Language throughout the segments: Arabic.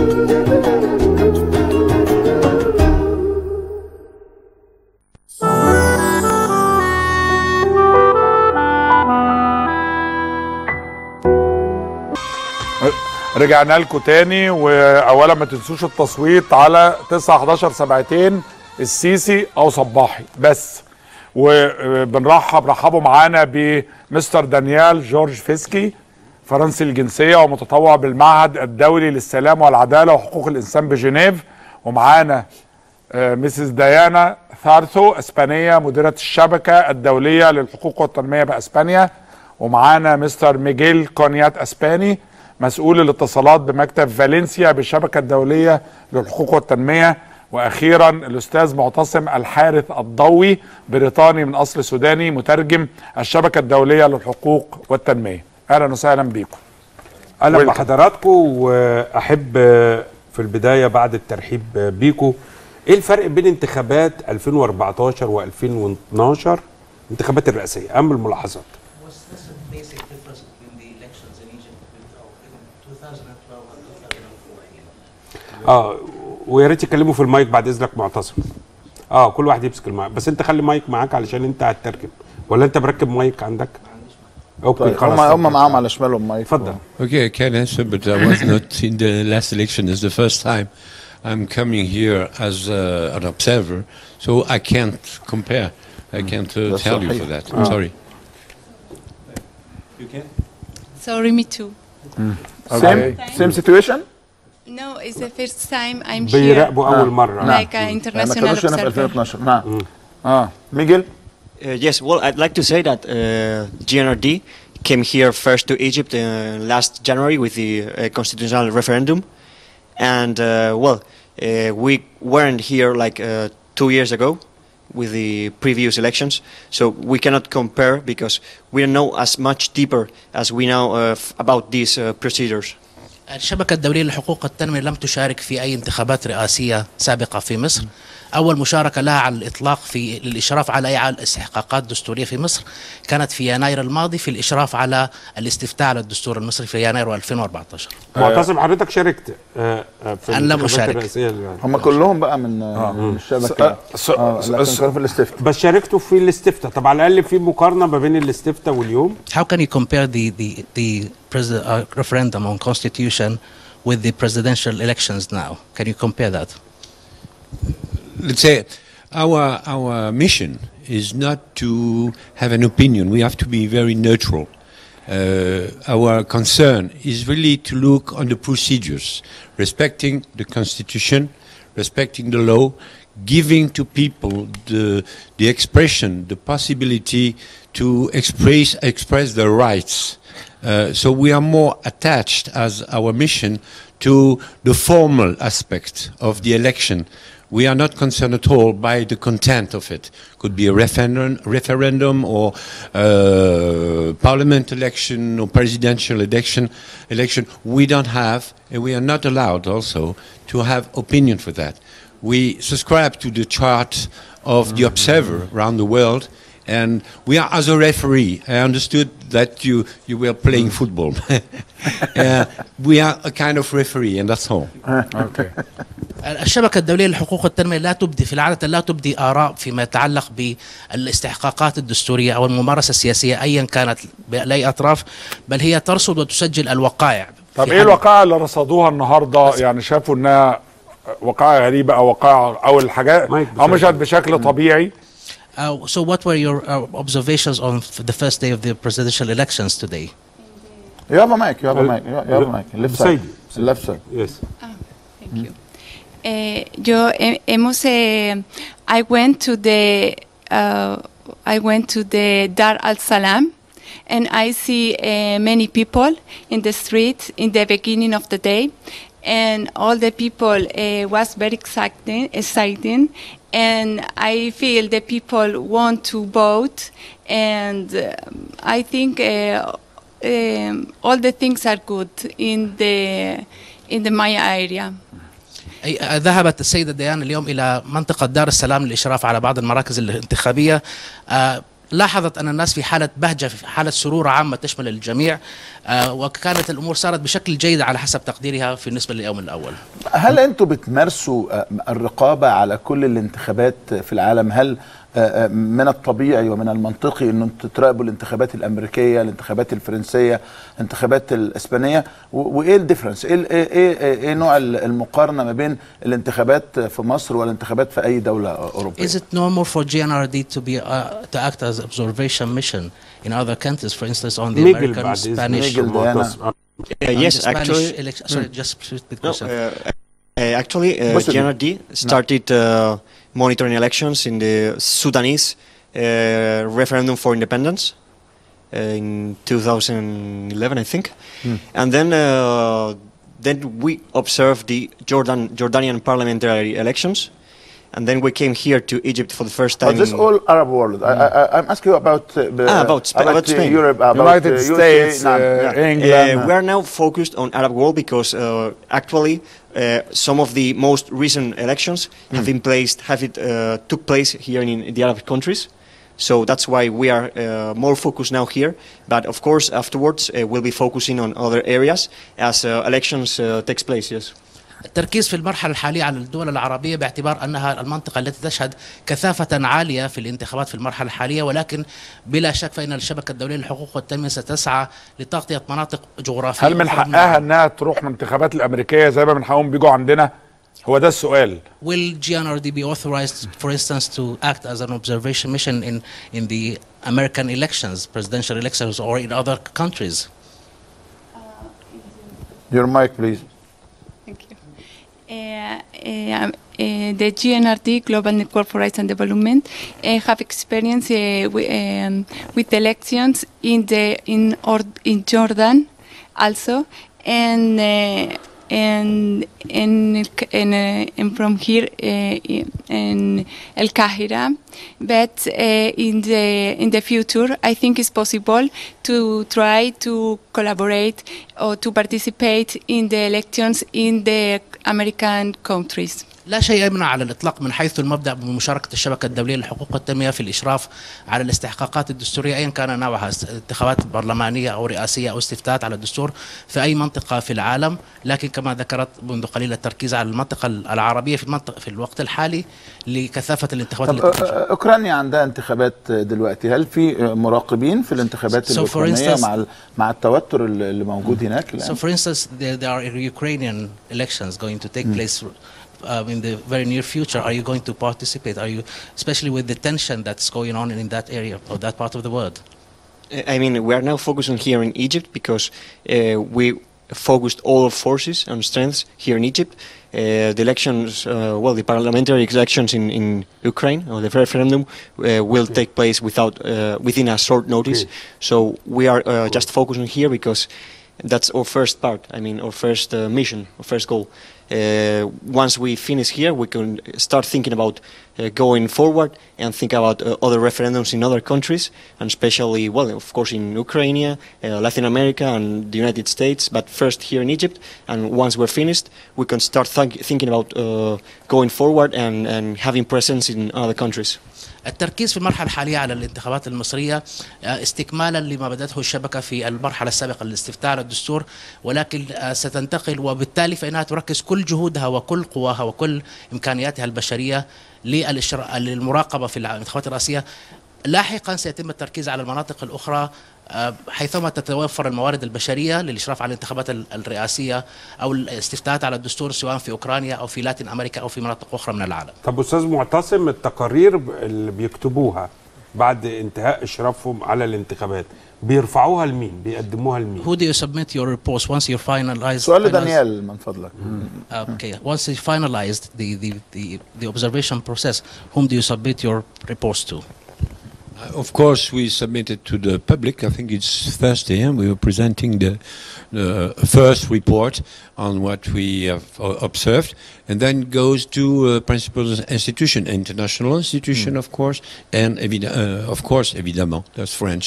رجعنا لكم تاني، واولا ما تنسوش التصويت على 9/11/7 السيسي او صباحي بس. رحبوا معانا بمستر دانيال جورج فيسكي، فرنسي الجنسيه ومتطوع بالمعهد الدولي للسلام والعداله وحقوق الانسان بجنيف. ومعانا مسز ديانا ثارثو، اسبانيه، مديره الشبكه الدوليه للحقوق والتنميه باسبانيا. ومعانا مستر ميغيل كونيات، اسباني، مسؤول الاتصالات بمكتب فالنسيا بالشبكه الدوليه للحقوق والتنميه. واخيرا الاستاذ معتصم الحارث الضوي، بريطاني من اصل سوداني، مترجم الشبكه الدوليه للحقوق والتنميه. اهلا وسهلا بيكم. اهلا بحضراتكم. واحب في البدايه بعد الترحيب بيكم، ايه الفرق بين انتخابات 2014 و2012 الانتخابات الرئاسيه؟ اهم الملاحظات. ويا ريت يتكلموا في المايك بعد اذنك معتصم. كل واحد يمسك المايك، بس انت خلي مايك معاك علشان انت هتترجم، ولا انت مركب مايك عندك؟ اوكي خلاص. هم معاهم على شمالهم مايك. اتفضل. Okay, I can answer, but I was not in the last election. It's the first time I'm coming here as an observer, so I can't compare. I can't tell you for that. I'm sorry. You can? Sorry, me too. Same situation? No, it's the first time I'm here. بيراقبوا أول مرة. Like an international observer. في 2012. نعم. ميغيل? Yes, well, I'd like to say that GNRD came here first to Egypt last January with the constitutional referendum. And, we weren't here like 2 years ago with the previous elections. So we cannot compare because we don't know as much deeper as we know about these procedures. الشبكة الدولية لحقوق التنمية لم تشارك في أي انتخابات رئاسية سابقة في مصر. أول مشاركة لها على الإطلاق للإشراف على إعادة الاستحقاقات الدستورية في مصر كانت في يناير الماضي، في الإشراف على الاستفتاء على الدستور المصري في يناير 2014. معتصم، حضرتك شاركت في الانتخابات الرئاسية؟ هم كلهم بقى من الشبكة. لكن كانوا في الاستفتاء. بس شاركتوا في الاستفتاء، طب على الأقل في مقارنة ما بين الاستفتاء واليوم. How can you compare the referendum on constitution with the presidential elections now? Can you compare that? Let's say our mission is not to have an opinion. We have to be very neutral. Our concern is really to look on the procedures, respecting the constitution, respecting the law, giving to people the expression, the possibility to express their rights. So we are more attached as our mission to the formal aspect of the election. We are not concerned at all by the content of it. Could be a referendum or parliament election or presidential election. We don't have, and we are not allowed also to have opinion for that. We subscribe to the chart of the observer around the world, and we are as a referee. I understood that you were playing football. We are a kind of referee, and that's all. Okay. الشبكة الدولية لحقوق التنمية لا تبدي في العادة لا تبدي آراء فيما يتعلق بالاستحقاقات الدستورية أو الممارسة السياسية أيا كانت لأي أطراف، بل هي ترصد وتسجل الوقائع. طب إيه الوقائع اللي رصدوها النهارده؟ يعني شافوا إنها وقائع غريبة أو وقائع أو الحاجات أو مشت بشكل طبيعي؟ So what were your observations on the first day of the presidential elections today? You have a mic. Left side. Left side. Yes. Thank you. I went to the Dar al Salam, and I see many people in the street in the beginning of the day, and all the people was very exciting, and I feel the people want to vote, and I think all the things are good in the Maya area. ذهبت السيدة ديان اليوم إلى منطقة دار السلام للإشراف على بعض المراكز الانتخابية. لاحظت أن الناس في حالة بهجة، في حالة سرور عامة تشمل الجميع، وكانت الأمور سارت بشكل جيد على حسب تقديرها في النسبة لليوم الأول. هل أنتم بتمارسوا الرقابة على كل الانتخابات في العالم؟ هل من الطبيعي ومن المنطقي أن أنتم تراقبوا الانتخابات الأمريكية، الانتخابات الفرنسية، الانتخابات الإسبانية؟ وإيه الديفرنس؟ إيه نوع المقارنة ما بين الانتخابات في مصر والانتخابات في أي دولة أوروبية؟ Is it normal for GNRD to act as observation mission in other countries, for instance, on the American, Spanish? Yes, actually. Sorry, just repeat the question. Actually, GNRD started monitoring elections in the Sudanese referendum for independence in 2011, I think, and then we observed the Jordanian parliamentary elections. And then we came here to Egypt for the first time. But this all Arab world. I'm asking you about Spain. Europe, about United States, England. We are now focused on Arab world because actually some of the most recent elections took place here in the Arab countries. So that's why we are more focused now here. But of course, afterwards, we'll be focusing on other areas as elections takes place. Yes. التركيز في المرحلة الحالية على الدول العربية باعتبار أنها المنطقة التي تشهد كثافة عالية في الانتخابات في المرحلة الحالية، ولكن بلا شك فإن الشبكة الدولية للحقوق والتنمية ستسعى لتغطية مناطق جغرافية. هل من حقها أنها تروح من الانتخابات الأمريكية زي ما من حقهم بيجوا عندنا؟ هو ده السؤال. Will GNRD be authorized, for instance, to act as an observation mission in the American elections, presidential elections, or in other countries? Your mic, please. Thank you. The GNRD, Global Network for Rights and Development, have experience with elections in Jordan also, and from here in El Kahira. But in the future, I think it's possible to try to collaborate or to participate in the elections in the American countries. لا شيء يمنع على الإطلاق من حيث المبدأ بمشاركة الشبكة الدولية للحقوق والتنمية في الإشراف على الاستحقاقات الدستورية أيا كان نوعها، انتخابات برلمانية أو رئاسية أو استفتاءات على الدستور في أي منطقة في العالم. لكن كما ذكرت منذ قليل التركيز على المنطقة العربية في الوقت الحالي لكثافة الانتخابات التي تنشأ. أوكرانيا عندها انتخابات دلوقتي، هل في مراقبين في الانتخابات الأوكرانية مع التوتر اللي موجود هناك الآن؟ So for instance, there are Ukrainian elections going to take place in the very near future. Are you going to participate? Are you, especially with the tension that's going on in that area or that part of the world? I mean, we are now focusing here in Egypt because we focused all our forces and strengths here in Egypt. The elections, the parliamentary elections in Ukraine, or the referendum, will take place within a short notice. So we are just focusing here because that's our first part. I mean, our first mission, our first goal. Once we finish here, we can start thinking about going forward and think about other referendums in other countries, and especially, of course, in Ukraine, Latin America, and the United States. But first here in Egypt, and once we're finished, we can start thinking about going forward and having presence in other countries. التركيز في المرحلة الحالية على الانتخابات المصرية استكمالا لما بدأته الشبكة في المرحلة السابقة للاستفتاء على الدستور، ولكن ستنتقل وبالتالي فإنها تركز كل جهودها وكل قواها وكل إمكانياتها البشرية للمراقبة في الانتخابات الرئاسية. لاحقا سيتم التركيز على المناطق الأخرى حيثما تتوفر الموارد البشرية للإشراف على الانتخابات الرئاسية أو الاستفتاءات على الدستور سواء في أوكرانيا أو في لاتين أمريكا أو في مناطق أخرى من العالم. طب أستاذ معتصم، التقارير اللي بيكتبوها بعد انتهاء إشرافهم على الانتخابات بيرفعوها لمين؟ بيقدموها لمين؟ Who do you submit your reports once you finalize? سؤال دانيال من فضلك. Okay. Once you finalized the observation process, whom do you submit your reports to? Of course, we submitted to the public. I think it's Thursday, and we were presenting the first report on what we have observed, and then goes to principal institution, international institution, of course, and of course, évidemment, that's French.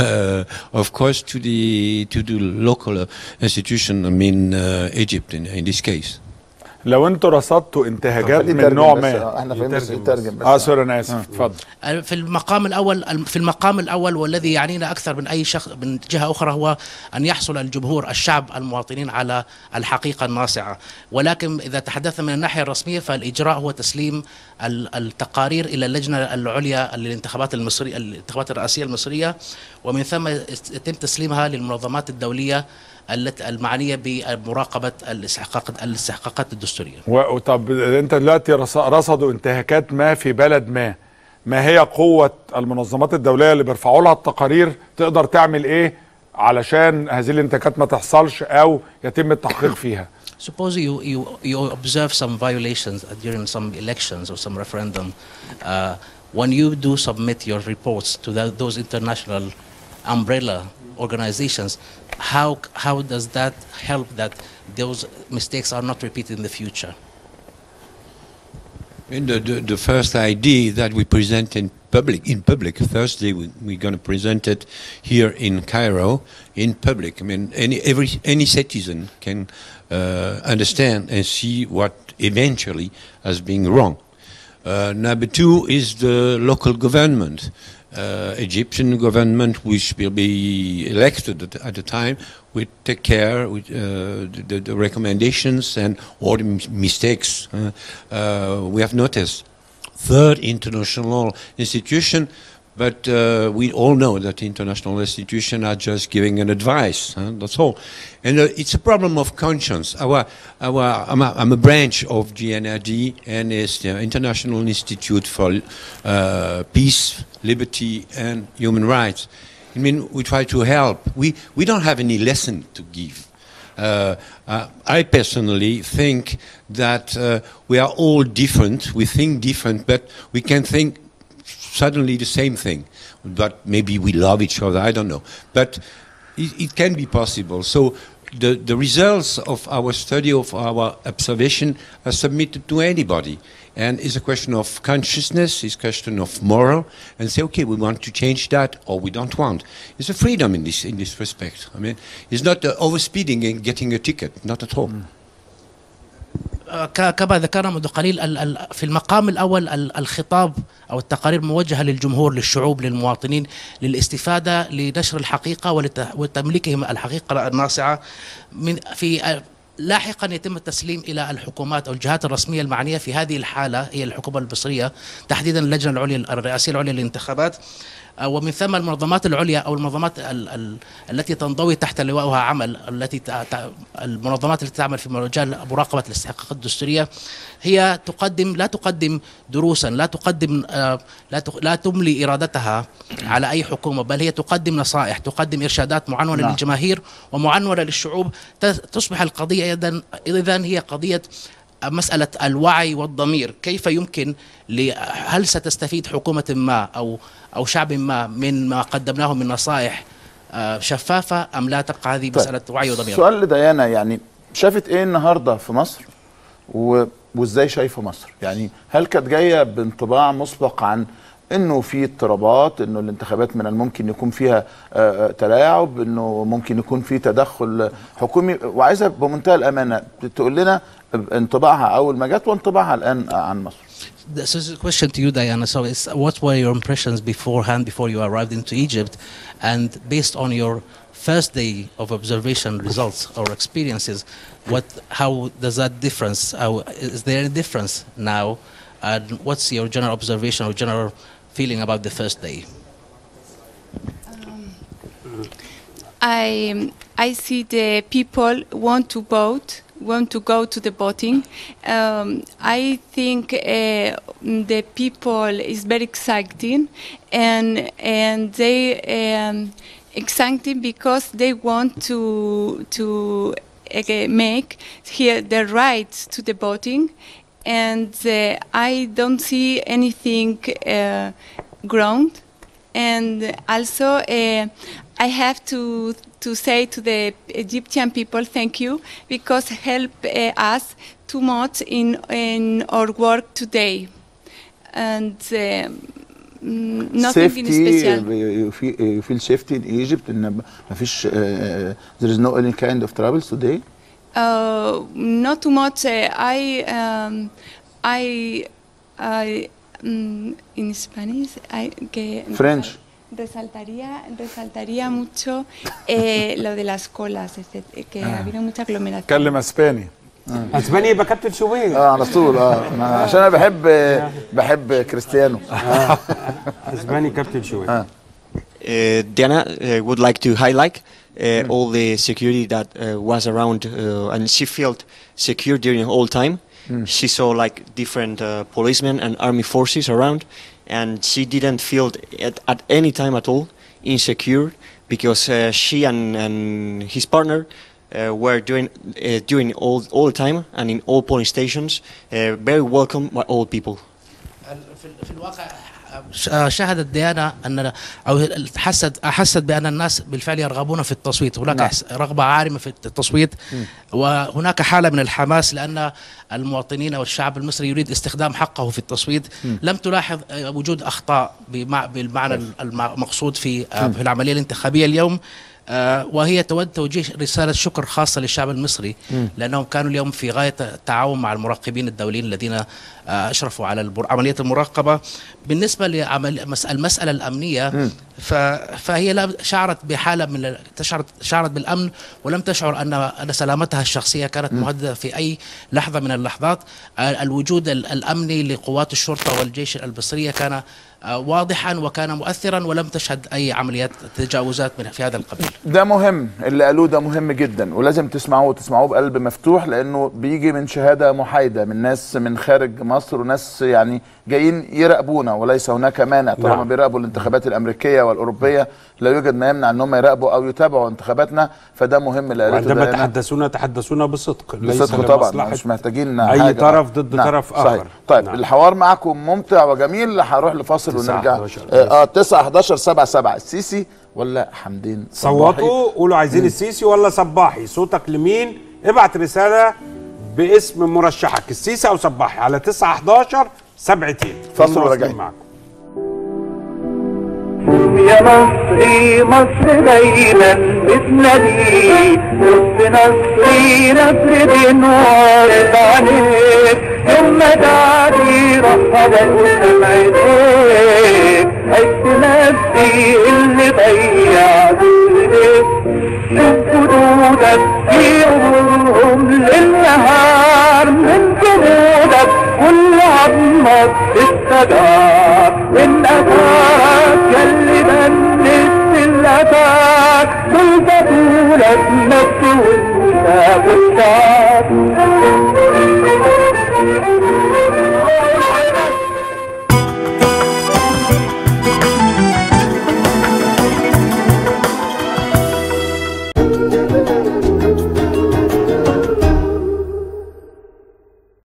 Of course, to the local institution. I mean, Egypt in this case. لو انتوا رصدتوا انتهاجات خليه من يترجم نوع بس. ما. احنا فهمنا بس يترجم يترجم بس. سوري انا اسف، اتفضل. في المقام الأول والذي يعنينا أكثر من أي شخص من جهة أخرى هو أن يحصل الجمهور الشعب المواطنين على الحقيقة الناصعة. ولكن إذا تحدثنا من الناحية الرسمية فالإجراء هو تسليم التقارير إلى اللجنة العليا للانتخابات المصرية، الانتخابات الرئاسية المصرية، ومن ثم يتم تسليمها للمنظمات الدولية المعنية بمراقبة الاستحقاقات الدستورية. طب انت دلوقتي رصدوا انتهاكات ما في بلد ما هي قوة المنظمات الدولية اللي بيرفعوا لها التقارير؟ تقدر تعمل ايه علشان هذه الانتهاكات ما تحصلش او يتم التحقيق فيها؟ Suppose you observe some violations during some elections or some referendum. When you do submit your reports to those international umbrella organizations, how does that help that those mistakes are not repeated in the future? And the first idea that we present in public Thursday, we're going to present it here in Cairo in public. I mean, any citizen can understand and see what eventually has been wrong. Number two is the local government. Egyptian government, which will be elected at the time, will take care with the recommendations and all the mistakes we have noticed. Third, international institution, but we all know that international institutions are just giving an advice. That's all, and it's a problem of conscience. I'm a branch of GNRD, and it's the International Institute for Peace, Liberty, and Human Rights. I mean, we try to help. We don't have any lesson to give. I personally think that we are all different. We think different, but we can think suddenly the same thing. But maybe we love each other. I don't know. But it can be possible. So the results of our study, of our observation, are submitted to anybody. And it's a question of consciousness, it's a question of moral, and say, okay, we want to change that, or we don't want. It's a freedom in this respect. I mean, it's not overspeeding and getting a ticket, not at all. كما ذكرنا منذ قليل في المقام الأول الخطاب أو التقارير موجهة للجمهور، للشعوب، للمواطنين، للاستفادة، لنشر الحقيقة وتمليكهم الحقيقة الناصعة. لاحقا يتم التسليم إلى الحكومات أو الجهات الرسمية المعنية. في هذه الحالة هي الحكومة المصرية، تحديدا اللجنة العليا الرئاسية العليا للانتخابات، ومن ثم المنظمات العليا أو المنظمات التي تنضوي تحت لوائها عمل، المنظمات التي تعمل في مجال مراقبة الاستحقاقات الدستورية، هي لا تقدم دروسا، لا تملي إرادتها على أي حكومة، بل هي تقدم نصائح، تقدم إرشادات معنونة للجماهير ومعنونة للشعوب. تصبح القضية إذن هي قضية مسألة الوعي والضمير. كيف يمكن هل ستستفيد حكومة ما أو شعب ما من ما قدمناه من نصائح شفافة أم لا؟ تبقى هذه مسألة وعي وضمير. سؤال لديانا، يعني شافت إيه النهاردة في مصر وإزاي شايفة مصر؟ يعني هل كانت جاية بانطباع مسبق عن انه في اضطرابات، انه الانتخابات من الممكن يكون فيها تلاعب، انه ممكن يكون في تدخل حكومي، وعايزه بمنتهى الامانه تقول لنا انطباعها اول ما جت وانطباعها الان عن مصر. This is a question to you, Diana. So, what were your impressions beforehand, before you arrived into Egypt, and based on your first day of observation results or experiences, how does that difference? Is there any difference now? And what's your general observation or general feeling about the first day? I see the people want to vote, want to go to the voting. I think the people is very exciting, and they exciting because they want to make here the rights to the voting. And I don't see anything ground. And also, I have to say to the Egyptian people, thank you, because help us too much in our work today. And nothing in special. You feel safety in Egypt, and there is no any kind of troubles today? Not too much. In Spanish, French. resaltaría mucho lo de las colas, que ha habido mucha aglomeración. اتكلم اسباني. اسبانيا يبقى كابتن شوبير. على طول عشان انا بحب كريستيانو. اسباني كابتن شوبير. Diana would like to highlight all the security that was around, and she felt secure during the whole time. She saw like different policemen and army forces around, and she didn't feel at any time at all insecure, because she and his partner were doing all the time, and in all polling stations, very welcome by all people. في الواقع شاهدت ديانا ان او حست بان الناس بالفعل يرغبون في التصويت، هناك رغبه عارمه في التصويت، وهناك حاله من الحماس لان المواطنين والشعب المصري يريد استخدام حقه في التصويت. لم تلاحظ وجود اخطاء بالمعنى المقصود في العمليه الانتخابيه اليوم، وهي تود توجيه رسالة شكر خاصة للشعب المصري، لأنهم كانوا اليوم في غاية التعاون مع المراقبين الدوليين الذين أشرفوا على عملية المراقبة. بالنسبة للمسألة الأمنية فهي شعرت بحالة من شعرت بالأمن، ولم تشعر أن سلامتها الشخصية كانت مهددة في أي لحظة من اللحظات. الوجود الأمني لقوات الشرطة والجيش المصرية كان واضحا وكان مؤثرا، ولم تشهد أي عمليات تجاوزات في هذا القبيل. ده مهم، اللي قالوه ده مهم جدا، ولازم تسمعوه بقلب مفتوح، لأنه بيجي من شهادة محايدة من ناس من خارج مصر، وناس يعني جايين يراقبونا، وليس هناك مانع طالما بيراقبوا الانتخابات الأمريكية والأوروبية، لا يوجد ما يمنع أنهم يراقبوا أو يتابعوا انتخاباتنا. فده مهم اللي قالته. وعندما تحدثون بصدق، بصدق طبعا، مش محتاجين أي حاجة طرف ضد طرف آخر. صحيح. طيب الحوار معكم ممتع وجميل، هروح لفاصل ونرجع. 9 11 7 7 السيسي ولا حمدين صباحي؟ صوتوا قولوا عايزين السيسي ولا صباحي، صوتك لمين؟ ابعت رسالة باسم مرشحك، السيسي أو صباحي، على 9 11 7 2. فاصل وراجعين معاكم. يا مصري مصر دايما بتنادي، وسط نصري نصر بنور عليك، يوم ما تعدي رحبك قدام عينيك، عشت نفسي اللي ضيع بيك، من جدودك في عمرهم للنهار، من جنودك كل عظمك استدار، من أثارك ياللي بنت الأثار، دول بطولك نفسي والمنى والشعار.